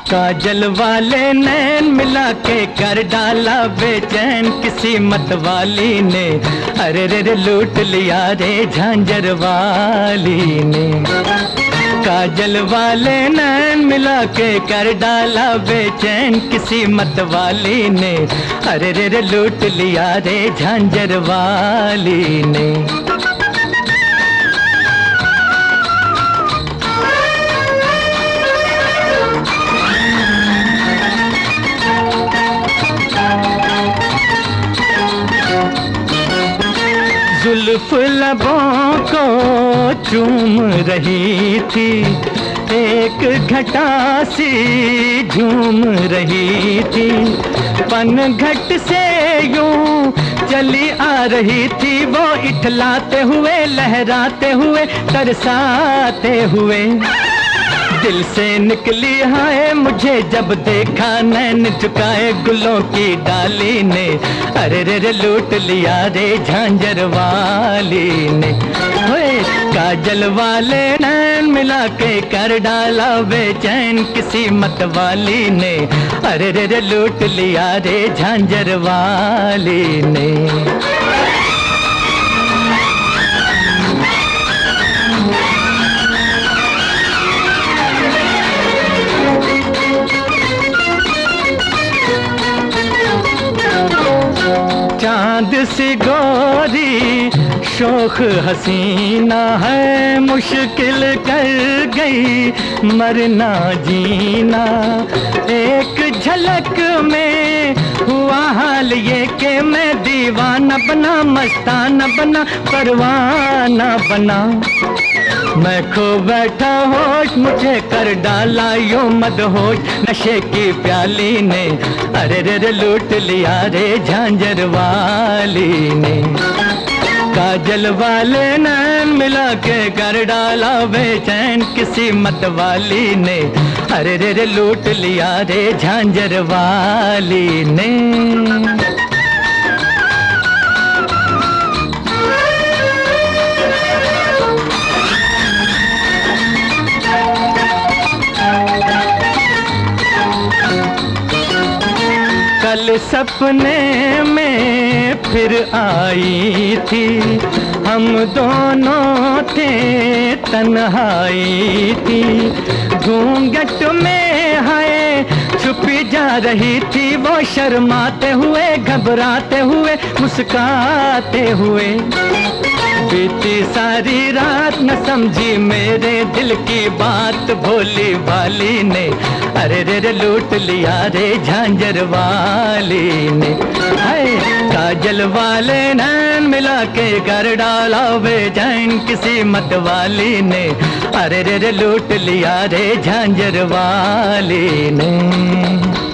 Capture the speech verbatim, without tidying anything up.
काजल वाले नैन मिला के कर डाला बेचैन किसी मत वाली ने, अरे रे रे लूट लिया रे झांझर वाली ने। काजल वाले नैन मिला के कर डाला बेचैन किसी मत वाली ने, अरे रे रे लूट लिया रे झांझर वाली ने। जुल्फ लबों को चूम रही थी, एक घटा सी झूम रही थी, पनघट से यूं चली आ रही थी वो, इठलाते हुए लहराते हुए तरसाते हुए। दिल से निकली हाय मुझे जब देखा नैन झुकाए गुलों की डाली ने, अरे रे रे लूट लिया रे झांझर वाली ने। होए काजल वाले नैन मिला के कर डाला बेचैन किसी मत वाली ने, अरे रे रे लूट लिया रे झांझर वाली ने। चांद सी गोरी शोख हसीना है, मुश्किल कर गई मरना जीना। एक झलक में हुआ हाल ये कि मैं दीवाना बना, मस्ताना बना, परवाना बना। मैं खो बैठा होश मुझे कर डाला यूं मदहोश नशे की प्याली ने, अरे रे रे लूट लिया रे झांझर वाली ने। काजल वाले नैन मिला के कर डाला बेचैन किसी मत वाली ने, अरे रे रे लूट लिया रे झांझर वाली ने। कल सपने में फिर आई थी, हम दोनों थे तन्हाई थी। घूंघट में है छुपी जा रही थी वो, शर्माते हुए घबराते हुए मुस्काते हुए। बीती सारी रात न समझी मेरे दिल की बात भोली भाली ने, अरे रे रे लूट लिया रे झांझर वाली ने। हाय काजल वाले नैन मिला के कर डाला बेचैन किसी मत वाली ने, अरे रे रे लूट लिया रे झांझर वाली ने।